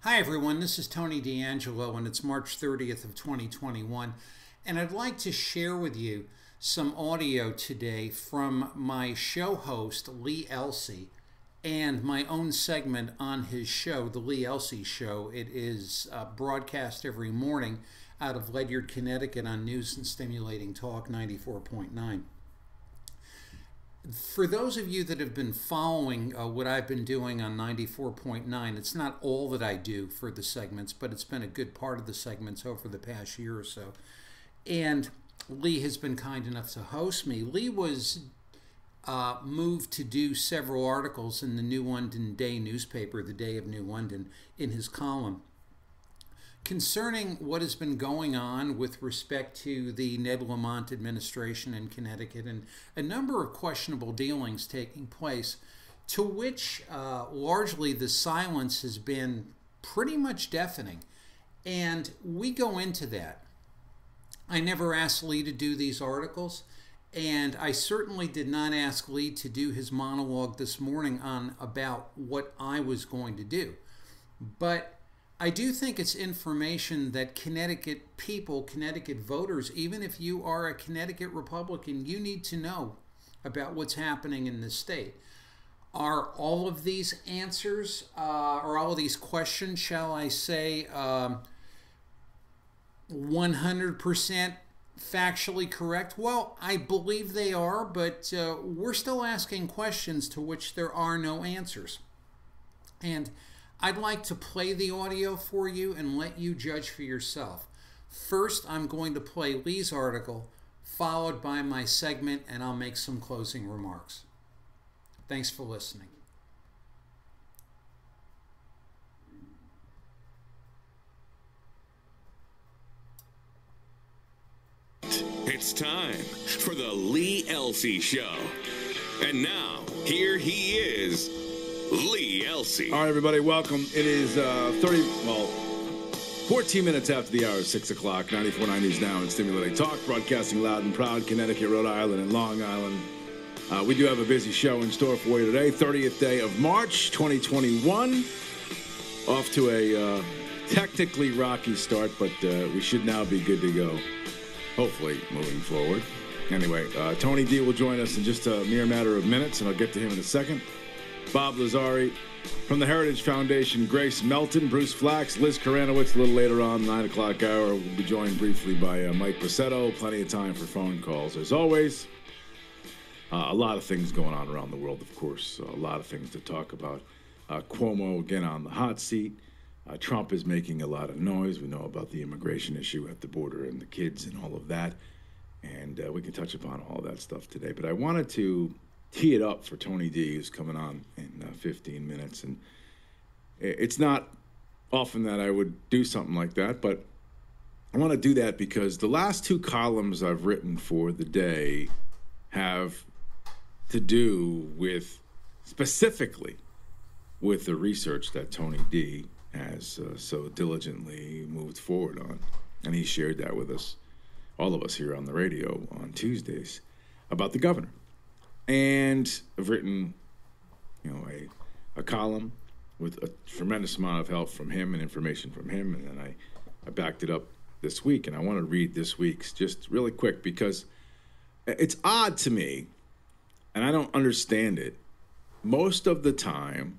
Hi everyone, this is Tony D'Angelo and it's March 30th of 2021 and I'd like to share with you some audio today from my show host Lee Elci and my own segment on his show, The Lee Elci Show. It is broadcast every morning out of Ledyard, Connecticut on News and Stimulating Talk 94.9. For those of you that have been following what I've been doing on 94.9, it's not all that I do for the segments, but it's been a good part of the segments over the past year or so. And Lee has been kind enough to host me. Lee was moved to do several articles in the New London Day newspaper, the Day of New London, in his column, concerning what has been going on with respect to the Ned Lamont administration in Connecticut and a number of questionable dealings taking place, to which largely the silence has been pretty much deafening. And we go into that. I never asked Lee to do these articles, and I certainly did not ask Lee to do his monologue this morning on about what I was going to do. But I do think it's information that Connecticut people, Connecticut voters, even if you are a Connecticut Republican, you need to know about what's happening in this state. Are all of these answers, or all of these questions, shall I say, 100% factually correct? Well, I believe they are, but we're still asking questions to which there are no answers. And I'd like to play the audio for you and let you judge for yourself. First, I'm going to play Lee's article, followed by my segment, and I'll make some closing remarks. Thanks for listening. It's time for the Lee Elci Show. And now, here he is, Lee Elci. All right, everybody, welcome. It is 14 minutes after the hour of 6 o'clock. 94.9 News Now and Stimulating Talk, broadcasting loud and proud, Connecticut, Rhode Island, and Long Island. We do have a busy show in store for you today, 30th day of March, 2021. Off to a technically rocky start, but we should now be good to go, hopefully, moving forward. Anyway, Tony D will join us in just a mere matter of minutes, and I'll get to him in a second. Bob Lazari from the Heritage Foundation, Grace Melton, Bruce Flax, Liz Karanowitz a little later on, 9 o'clock hour. We'll be joined briefly by Mike Pacetto. Plenty of time for phone calls, as always. A lot of things going on around the world, of course. A lot of things to talk about. Cuomo, again, on the hot seat. Trump is making a lot of noise. We know about the immigration issue at the border and the kids and all of that. And we can touch upon all that stuff today. But I wanted to tee it up for Tony D, who's coming on in 15 minutes. And it's not often that I would do something like that, but I want to do that because the last two columns I've written for the day have to do with, specifically, with the research that Tony D has so diligently moved forward on. And he shared that with us, all of us here on the radio on Tuesdays, about the governor. And I've written, a column with a tremendous amount of help from him and information from him, and then I backed it up this week. And I want to read this week's just really quick because it's odd to me, and I don't understand it. Most of the time,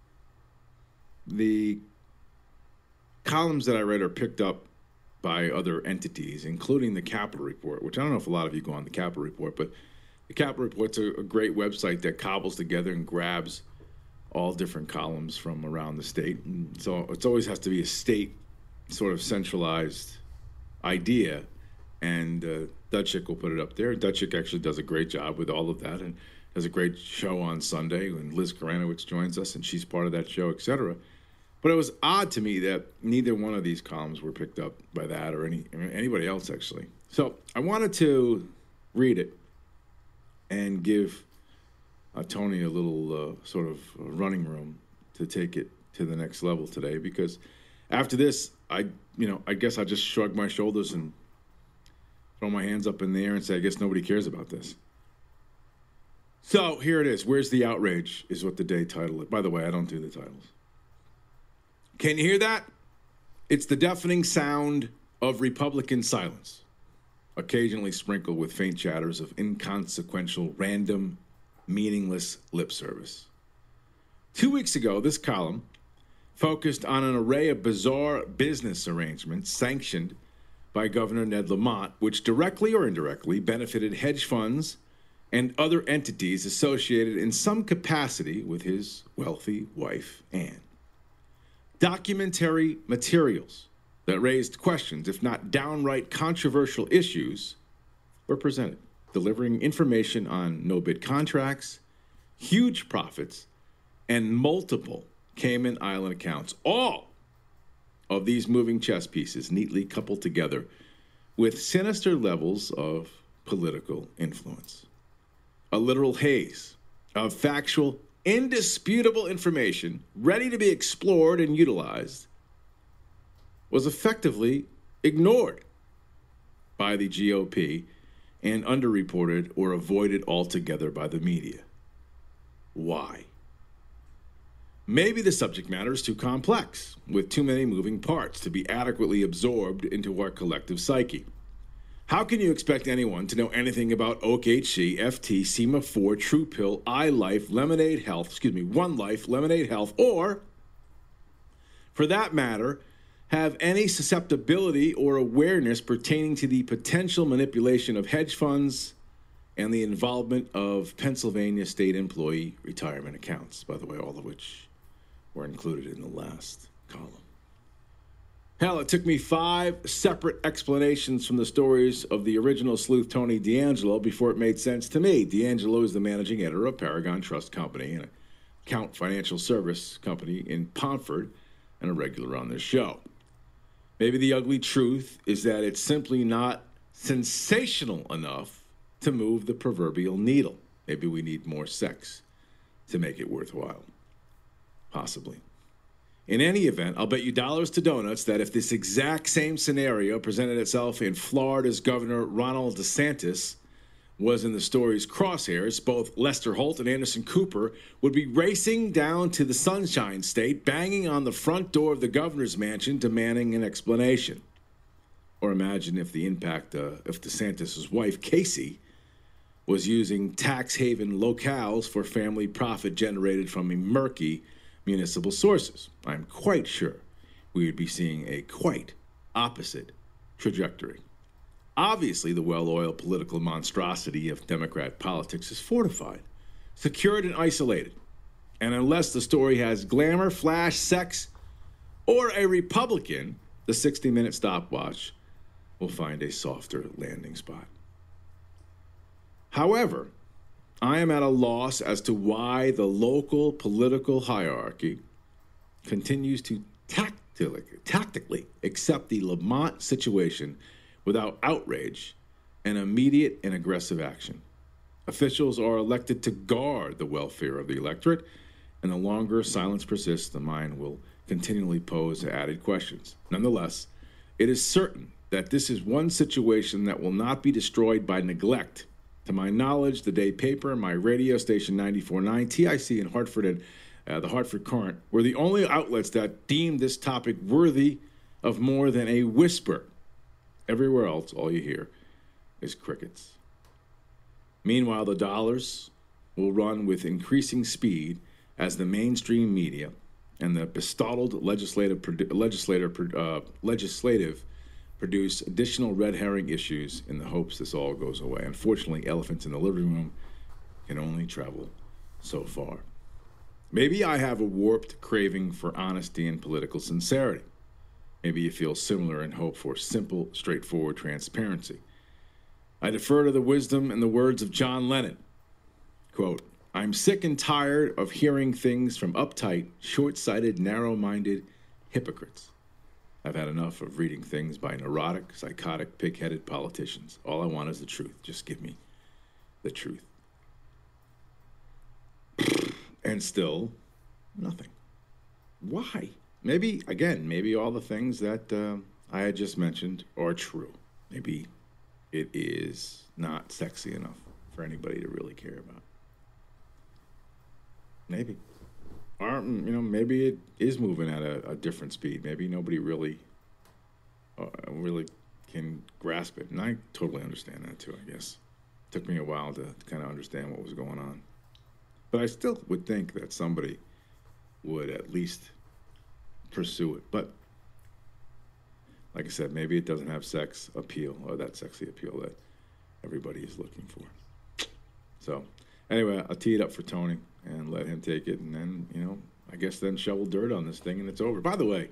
the columns that I read are picked up by other entities, including the Capitol Report, which I don't know if a lot of you go on the Capitol Report, but the Capitol Report's a great website that cobbles together and grabs all different columns from around the state. And so it always has to be a state sort of centralized idea. And Dudchick will put it up there. Dudchick actually does a great job with all of that and does a great show on Sunday when Liz Karanowitz joins us, and she's part of that show, etc. But it was odd to me that neither one of these columns were picked up by that or anybody else, actually. So I wanted to read it and give Tony a little sort of running room to take it to the next level today, because after this, I guess I just shrug my shoulders and throw my hands up in the air and say, I guess nobody cares about this. So here it is. Where's the outrage is what the day title is. By the way, I don't do the titles. Can you hear that? It's the deafening sound of Republican silence, occasionally sprinkled with faint chatters of inconsequential, random, meaningless lip service. 2 weeks ago, this column focused on an array of bizarre business arrangements sanctioned by Governor Ned Lamont, which directly or indirectly benefited hedge funds and other entities associated in some capacity with his wealthy wife, Anne. Documentary materials that raised questions, if not downright controversial issues, were presented, delivering information on no-bid contracts, huge profits, and multiple Cayman Island accounts. All of these moving chess pieces neatly coupled together with sinister levels of political influence. A literal haze of factual, indisputable information ready to be explored and utilized was effectively ignored by the GOP and underreported or avoided altogether by the media. Why? Maybe the subject matter is too complex, with too many moving parts to be adequately absorbed into our collective psyche. How can you expect anyone to know anything about OUTRAGE, FT, SEMA4, True Pill, iLife, Lemonade Health, One Life, Lemonade Health, or, for that matter, have any susceptibility or awareness pertaining to the potential manipulation of hedge funds and the involvement of Pennsylvania state employee retirement accounts, by the way, all of which were included in the last column. Hell, it took me 5 separate explanations from the stories of the original sleuth Tony D'Angelo before it made sense to me. D'Angelo is the managing editor of Paragon Trust Company, an account financial service company in Pomfret, and a regular on this show. Maybe the ugly truth is that it's simply not sensational enough to move the proverbial needle. Maybe we need more sex to make it worthwhile. Possibly. In any event, I'll bet you dollars to donuts that if this exact same scenario presented itself in Florida's Governor Ron DeSantis was in the story's crosshairs, both Lester Holt and Anderson Cooper would be racing down to the Sunshine State, banging on the front door of the governor's mansion, demanding an explanation. Or imagine if the impact, if DeSantis' wife, Casey, was using tax haven locales for family profit generated from a murky municipal sources. I'm quite sure we would be seeing a quite opposite trajectory. Obviously, the well-oiled political monstrosity of Democrat politics is fortified, secured, and isolated. And unless the story has glamour, flash, sex, or a Republican, the 60-minute stopwatch will find a softer landing spot. However, I am at a loss as to why the local political hierarchy continues to tactically accept the Lamont situation without outrage and immediate and aggressive action. Officials are elected to guard the welfare of the electorate, and the longer silence persists, the mind will continually pose added questions. Nonetheless, it is certain that this is one situation that will not be destroyed by neglect. To my knowledge, the day paper, my radio station 94.9, TIC in Hartford, and the Hartford Courant were the only outlets that deemed this topic worthy of more than a whisper. Everywhere else, all you hear is crickets. Meanwhile, the dollars will run with increasing speed as the mainstream media and the besottled legislative produce additional red herring issues in the hopes this all goes away. Unfortunately, elephants in the living room can only travel so far. Maybe I have a warped craving for honesty and political sincerity. Maybe you feel similar and hope for simple, straightforward transparency. I defer to the wisdom and the words of John Lennon. Quote, I'm sick and tired of hearing things from uptight, short-sighted, narrow-minded hypocrites. I've had enough of reading things by neurotic, psychotic, pig-headed politicians. All I want is the truth. Just give me the truth. And still, nothing. Why? Maybe all the things that I had just mentioned are true. Maybe it is not sexy enough for anybody to really care about. Maybe. maybe it is moving at a different speed. Maybe nobody really can grasp it. And I totally understand that too, I guess. It took me a while to kind of understand what was going on. But I still would think that somebody would at least pursue it. But like I said, maybe it doesn't have sex appeal or that sexy appeal that everybody is looking for. So anyway, I'll tee it up for Tony and let him take it. And then, I guess then shovel dirt on this thing and it's over. By the way,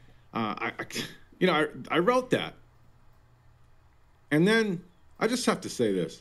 I wrote that. And then I just have to say this.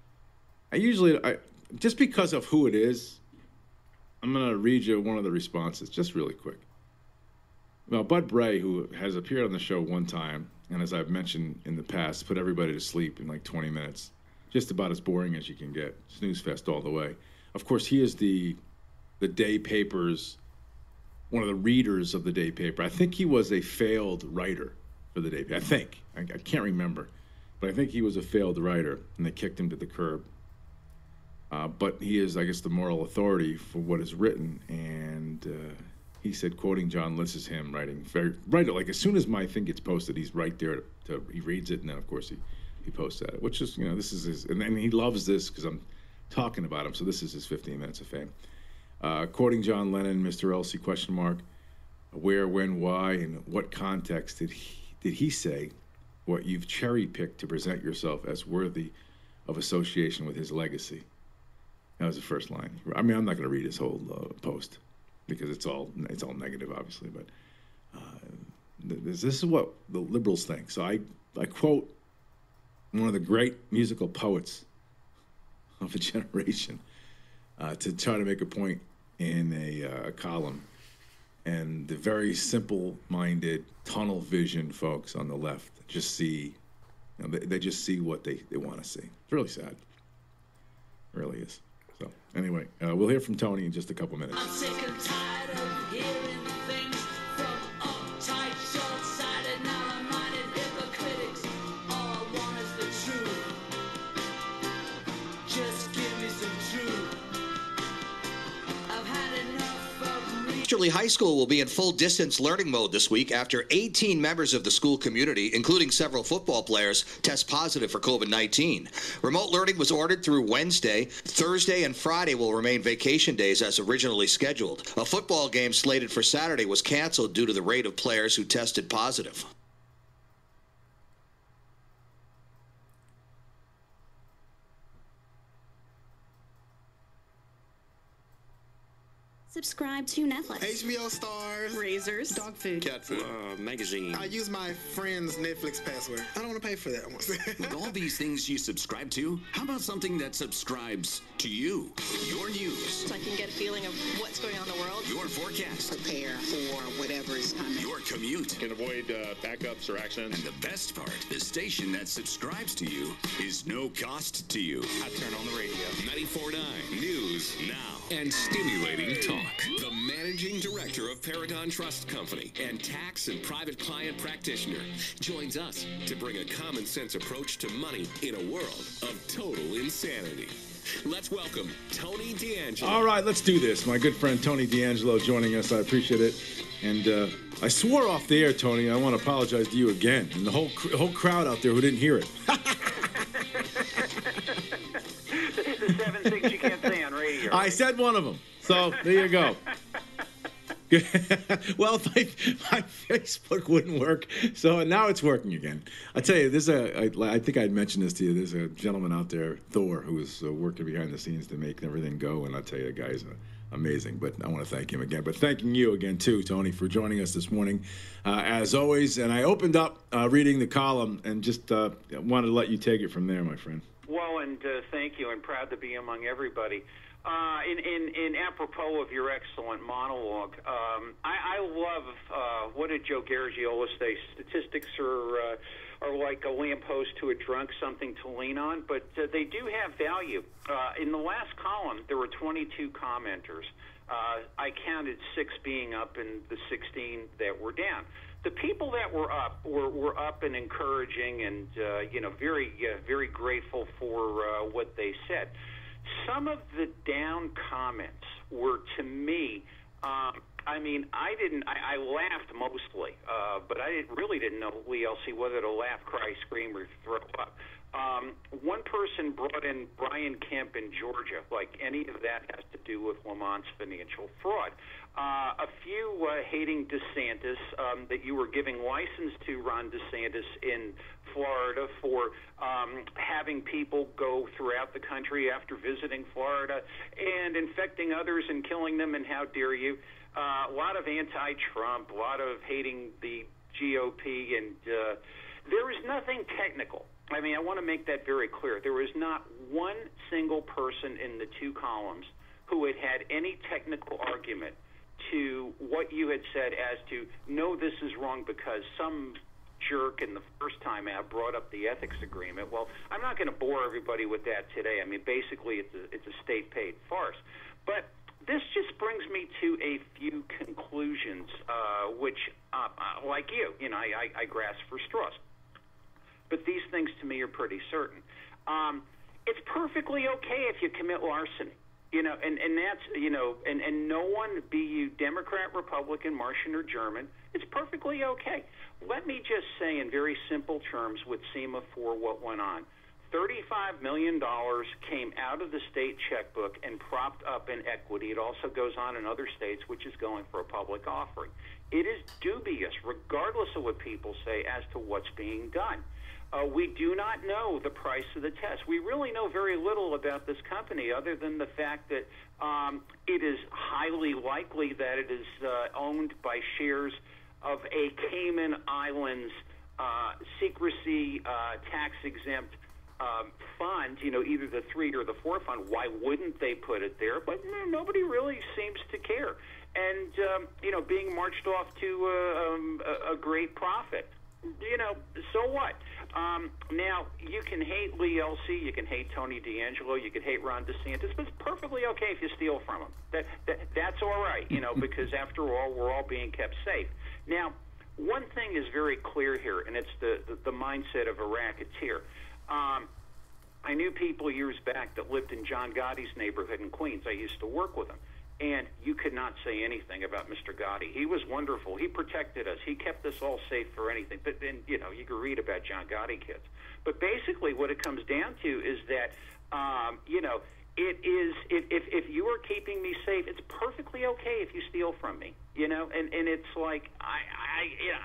Just because of who it is, I'm going to read you one of the responses just really quick. Well, Bud Bray, who has appeared on the show one time, and as I've mentioned in the past, put everybody to sleep in like 20 minutes. Just about as boring as you can get. Snooze fest all the way. Of course, he is the day paper's, one of the readers of the day paper. I think he was a failed writer for the day paper. I think. I can't remember. But I think he was a failed writer, and they kicked him to the curb. But he is, I guess, the moral authority for what is written, and he said, quoting John List, is him writing. Right, like as soon as my thing gets posted, he's right there. He reads it, and then of course he posts at it. Which is, this is his, and he loves this because I'm talking about him. So this is his 15 minutes of fame. Quoting John Lennon, Mr. Elci, question mark, where, when, why, and what context did he say what you've cherry picked to present yourself as worthy of association with his legacy? That was the first line. I mean, I'm not going to read his whole post because it's all negative, obviously. But this is what the liberals think. So I quote one of the great musical poets of a generation to try to make a point in a column. And the very simple-minded, tunnel vision folks on the left just see, they just see what they want to see. It's really sad. It really is. So anyway, we'll hear from Tony in just a couple minutes. I'm sick and tired of hearing things from uptight, short-sighted, narrow-minded hypocritics. All I want is the truth. Just give me some truth. I've had enough of Easterly High School will be in full distance learning mode this week after 18 members of the school community, including several football players, test positive for COVID-19. Remote learning was ordered through Wednesday. Thursday and Friday will remain vacation days as originally scheduled. A football game slated for Saturday was canceled due to the rate of players who tested positive. Subscribe to Netflix, HBO stars, razors, dog food, cat food, magazine. I use my friend's Netflix password. I don't want to pay for that. With all these things you subscribe to, how about something that subscribes to you? Your news. so I can get a feeling of what's going on in the world. Your forecast. Prepare for whatever is coming. Your commute. Can avoid backups or accidents. And the best part, the station that subscribes to you is no cost to you. I turn on the radio. 94.9 News Now and stimulating talk. The managing director of Paragon Trust Company and tax and private client practitioner joins us to bring a common sense approach to money in a world of total insanity. Let's welcome Tony D'Angelo. All right, let's do this. My good friend Tony D'Angelo joining us. I appreciate it. And I swore off the air, Tony. I want to apologize to you again and the whole crowd out there who didn't hear it. The 7 things you can't say on radio. I said one of them. So there you go. Well, my Facebook wouldn't work, so now it's working again. I tell you, I think I'd mentioned this to you. There's a gentleman out there, Thor, who is working behind the scenes to make everything go, and I tell you, the guy's amazing. But I want to thank him again. But thanking you again, too, Tony, for joining us this morning, as always. And I opened up reading the column and just wanted to let you take it from there, my friend. Well, and thank you, and proud to be among everybody. In apropos of your excellent monologue, I love what did Joe Garagiola say? Statistics are like a lamppost to a drunk, something to lean on, but they do have value. In the last column, there were 22 commenters. I counted 6 being up and the 16 that were down. The people that were up were up and encouraging and very grateful for what they said. Some of the down comments were, to me, I mean, I laughed mostly, but I really didn't know, Lee Elci, whether to laugh, cry, scream, or throw up. One person brought in Brian Kemp in Georgia, like any of that has to do with Lamont's financial fraud. A few hating DeSantis, that you were giving license to Ron DeSantis in Florida for having people go throughout the country after visiting Florida and infecting others and killing them, and how dare you. A lot of anti-Trump, a lot of hating the GOP, and there is nothing technical. I mean, I want to make that very clear. There was not one single person in the two columns who had any technical argument to what you had said as to, no, this is wrong because some jerk in the first time out brought up the ethics agreement. Well, I'm not going to bore everybody with that today. I mean, basically, it's a state-paid farce. But this just brings me to a few conclusions, which, like you, I grasp for straws. But these things to me are pretty certain. It's perfectly okay if you commit larceny, and that's, and no one, be you Democrat, Republican, Martian, or German, it's perfectly okay. Let me just say in very simple terms with SEMA 4 what went on. $35 million came out of the state checkbook and propped up in equity. It also goes on in other states, which is going for a public offering. It is dubious, regardless of what people say, as to what's being done. We do not know the price of the test. We really know very little about this company other than the fact that it is highly likely that it is owned by shares of a Cayman Islands secrecy tax-exempt fund, either the 3 or the 4 fund. Why wouldn't they put it there? But nobody really seems to care. And, being marched off to a great profit. So what? Now, you can hate Lee Elci, you can hate Tony D'Angelo, you can hate Ron DeSantis, but it's perfectly okay if you steal from them. That's all right, because after all, we're all being kept safe. Now, one thing is very clear here, and it's the mindset of a racketeer. I knew people years back that lived in John Gotti's neighborhood in Queens. I used to work with him. And you could not say anything about Mr. Gotti. He was wonderful. He protected us. He kept us all safe for anything. But then, you can read about John Gotti kids. But basically what it comes down to is that, it is, if you are keeping me safe, it's perfectly okay if you steal from me, and it's like, I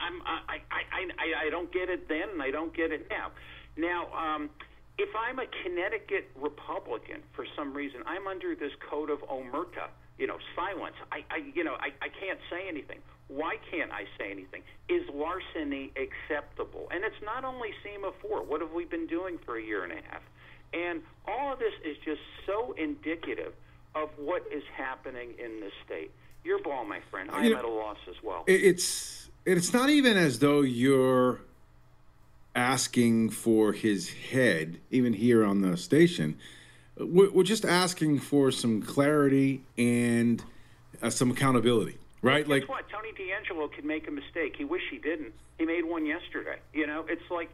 don't get it then and I don't get it now. Now, if I'm a Connecticut Republican, for some reason, I'm under this code of omerta, silence. I can't say anything. Why can't I say anything? Is larceny acceptable? And it's not only SEMA 4. What have we been doing for a year and a half? And all of this is just so indicative of what is happening in this state. Your ball, my friend. I'm at a loss as well. It's not even as though you're asking for his head, even here on the station. We're just asking for some clarity and some accountability, right? Guess what? Tony D'Angelo could make a mistake. He wished he didn't. He made one yesterday. It's like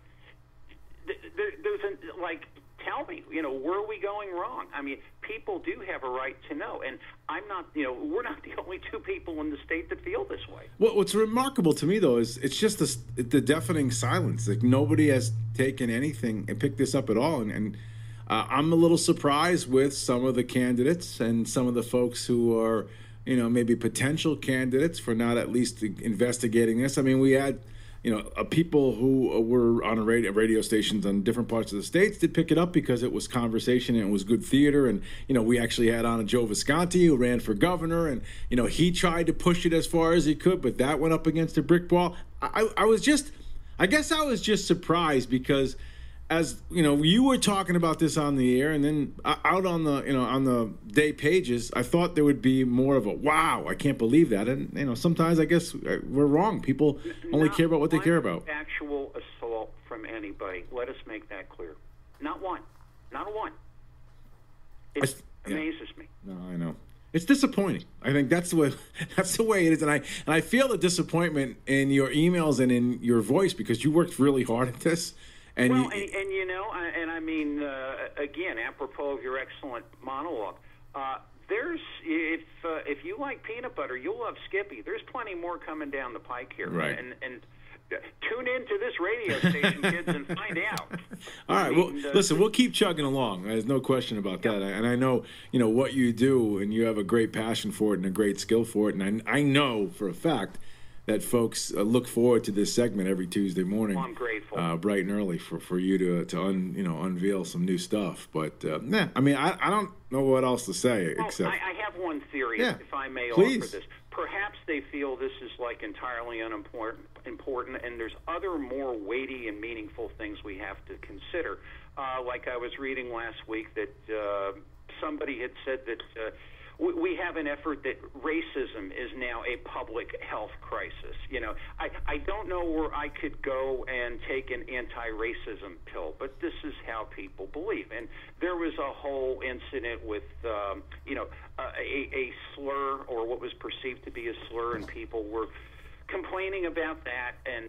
tell me, where are we going wrong? I mean, people do have a right to know, and I'm not, we're not the only two people in the state that feel this way. Well, what's remarkable to me, though, is it's just the deafening silence. Like, nobody has taken anything and picked this up at all, and I'm a little surprised with some of the candidates and some of the folks who are, maybe potential candidates for not at least investigating this. I mean, we had, people who were on radio stations on different parts of the states did pick it up because it was conversation and it was good theater. And, we actually had on a Joe Visconti who ran for governor, and, he tried to push it as far as he could, but that went up against a brick wall. I guess I was just surprised because, as you were talking about this on the air, and then out on the on the day pages, I thought there would be more of a wow, I can't believe that. And sometimes I guess we're wrong. People only care about what they care about. Actual assault from anybody. Let us make that clear. Not one. Not a one. It amazes me. No, I know. It's disappointing. I think that's the way it is, and I feel the disappointment in your emails and in your voice because you worked really hard at this. And I mean, again, apropos of your excellent monologue, there's if you like peanut butter, you'll love Skippy. There's plenty more coming down the pike here, right? And tune into this radio station, kids, and find out. All right. Well, listen, we'll keep chugging along. There's no question about that. And I know, what you do, and you have a great passion for it and a great skill for it. And I know for a fact that folks look forward to this segment every Tuesday morning. Well, I'm grateful. Bright and early for you to unveil some new stuff. But I mean, I don't know what else to say except I have one theory, if I may please. offer this. Perhaps they feel this is like entirely unimportant, and there's other more weighty and meaningful things we have to consider. Like I was reading last week that somebody had said that we have an effort that racism is now a public health crisis. I don't know where I could go and take an anti-racism pill, but this is how people believe. And there was a whole incident with, a slur, or what was perceived to be a slur, and people were complaining about that, and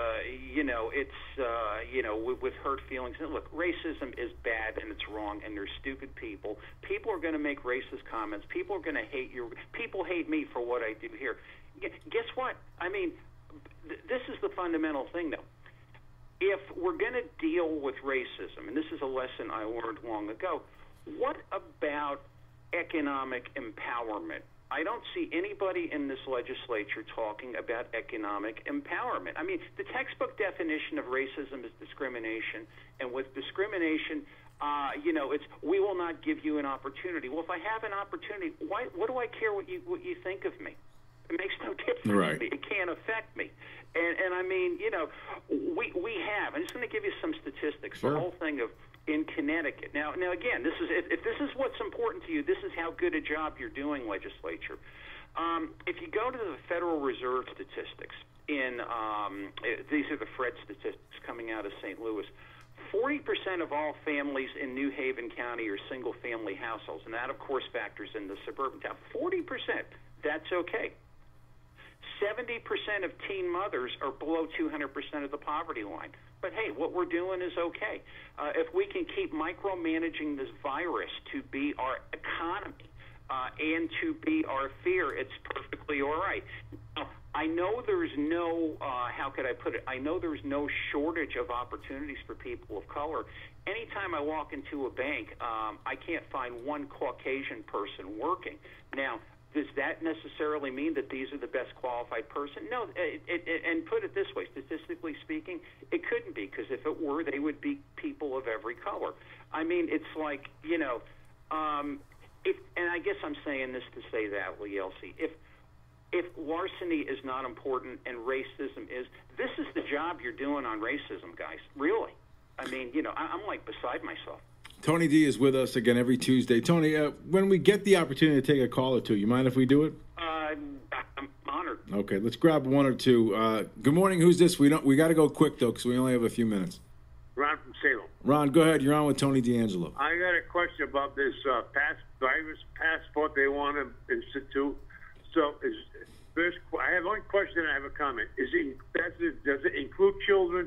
with hurt feelings. And look, racism is bad and it's wrong, and they're stupid people. People are going to make racist comments. People are going to hate you. People hate me for what I do here. Guess what? I mean, this is the fundamental thing, though. If we're going to deal with racism, and this is a lesson I learned long ago, what about economic empowerment? I don't see anybody in this legislature talking about economic empowerment. I mean, the textbook definition of racism is discrimination, and with discrimination, it's we will not give you an opportunity. Well, if I have an opportunity, what do I care what you think of me? It makes no difference to me. It can't affect me. And I mean, we have. I'm just going to give you some statistics. Sure. The whole thing of in Connecticut. Now again, this is if this is what's important to you, this is how good a job you're doing, legislature. If you go to the Federal Reserve statistics, these are the Fred statistics coming out of St. Louis. 40% of all families in New Haven County are single-family households, and that, of course, factors in the suburban town. 40%, that's okay. 70% of teen mothers are below 200% of the poverty line. But hey, what we're doing is okay. If we can keep micromanaging this virus to be our economy and to be our fear, it's perfectly all right. Now, I know there's no, how could I put it? I know there's no shortage of opportunities for people of color. Anytime I walk into a bank, I can't find one Caucasian person working. Now, does that necessarily mean that these are the best qualified person? No, and put it this way, statistically speaking, it couldn't be, because if it were, they would be people of every color. I mean, it's like, and I guess I'm saying this to say that, Lee Elci, if larceny is not important and racism is, this is the job you're doing on racism, guys, really. I mean, I'm like beside myself. Tony D is with us again every Tuesday. Tony, when we get the opportunity to take a call or two, you mind if we do it? I'm honored. Okay, let's grab one or two. Good morning. Who's this? We got to go quick though, because we only have a few minutes. Ron from Salem. Ron, go ahead. You're on with Tony D'Angelo. I got a question about this driver's passport they want to institute. So, I have one question and I have a comment. Does it include children?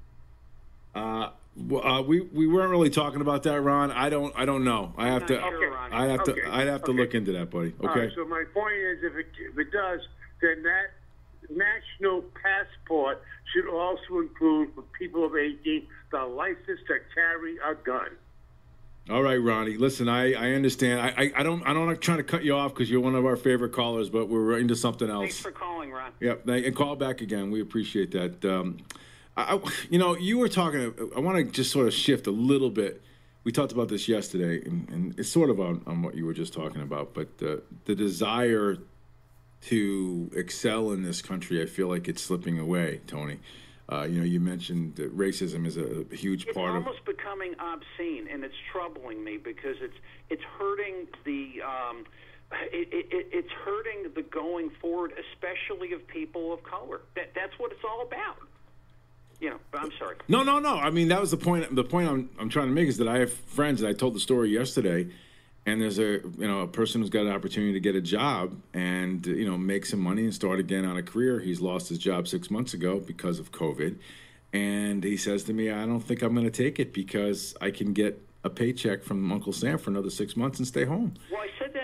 We weren't really talking about that, Ron. I don't know. I'd have to look into that, buddy. Okay. Right, so my point is, if it does, then that national passport should also include for people of 18 the license to carry a gun. All right, Ronnie. Listen, I understand. I don't trying to cut you off because you're one of our favorite callers, but we're into something else. Thanks for calling, Ron. Yep, and call back again. We appreciate that. You were talking. I want to just sort of shift a little bit. We talked about this yesterday, and it's sort of on what you were just talking about. But the desire to excel in this country, I feel like it's slipping away, Tony. You mentioned that racism is a huge part of. It's almost becoming obscene, and it's troubling me because it's hurting the. It's hurting the going forward, especially of people of color. That's what it's all about. But I'm sorry. No. I mean, that was the point. The point I'm trying to make is that I have friends, and I told the story yesterday, and there's a person who's got an opportunity to get a job and make some money and start again on a career. He's lost his job 6 months ago because of COVID, and he says to me, "I don't think I'm going to take it because I can get a paycheck from Uncle Sam for another 6 months and stay home." Well, I said that to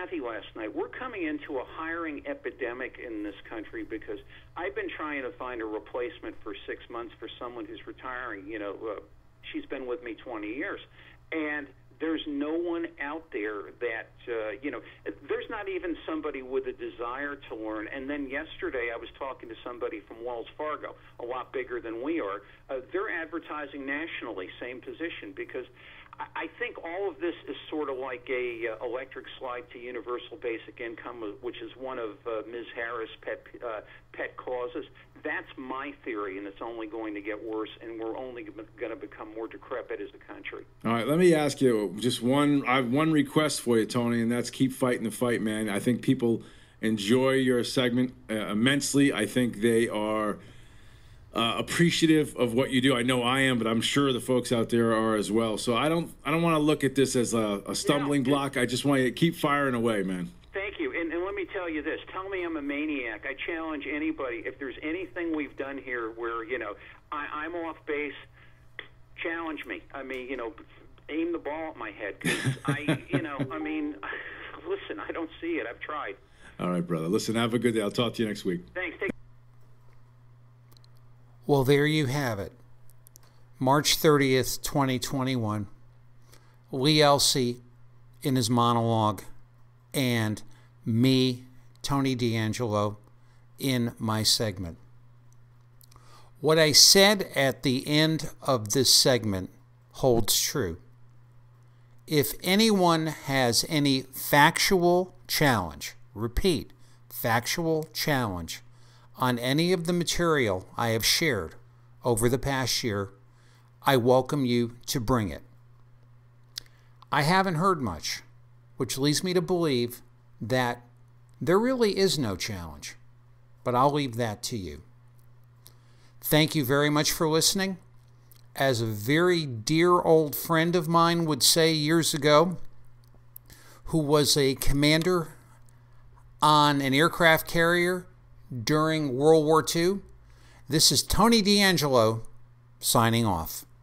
Kathy last night. We're coming into a hiring epidemic in this country because I've been trying to find a replacement for 6 months for someone who's retiring. She's been with me 20 years. And there's no one out there that, there's not even somebody with a desire to learn. And then yesterday I was talking to somebody from Wells Fargo, a lot bigger than we are. They're advertising nationally, same position, because I think all of this is sort of like a electric slide to universal basic income, which is one of Ms. Harris' pet causes. That's my theory, and it's only going to get worse, and we're only going to become more decrepit as a country. All right, let me ask you just I have one request for you, Tony, and that's keep fighting the fight, man. I think people enjoy your segment immensely. I think they are appreciative of what you do. I know I am, but I'm sure the folks out there are as well. So I don't want to look at this as a stumbling block. I just want you to keep firing away, man. Thank you. And let me tell you this. Tell me I'm a maniac. I challenge anybody. If there's anything we've done here where, I'm off base, challenge me. I mean, aim the ball at my head. 'Cause listen, I don't see it. I've tried. All right, brother. Listen, have a good day. I'll talk to you next week. Thanks. Well, there you have it. March 30th, 2021. Lee Elci in his monologue, and me, Tony D'Angelo, in my segment. What I said at the end of this segment holds true. If anyone has any factual challenge, repeat, factual challenge, on any of the material I have shared over the past year, I welcome you to bring it. I haven't heard much, which leads me to believe that there really is no challenge, but I'll leave that to you. Thank you very much for listening. As a very dear old friend of mine would say years ago, who was a commander on an aircraft carrier during World War II, this is Tony D'Angelo signing off.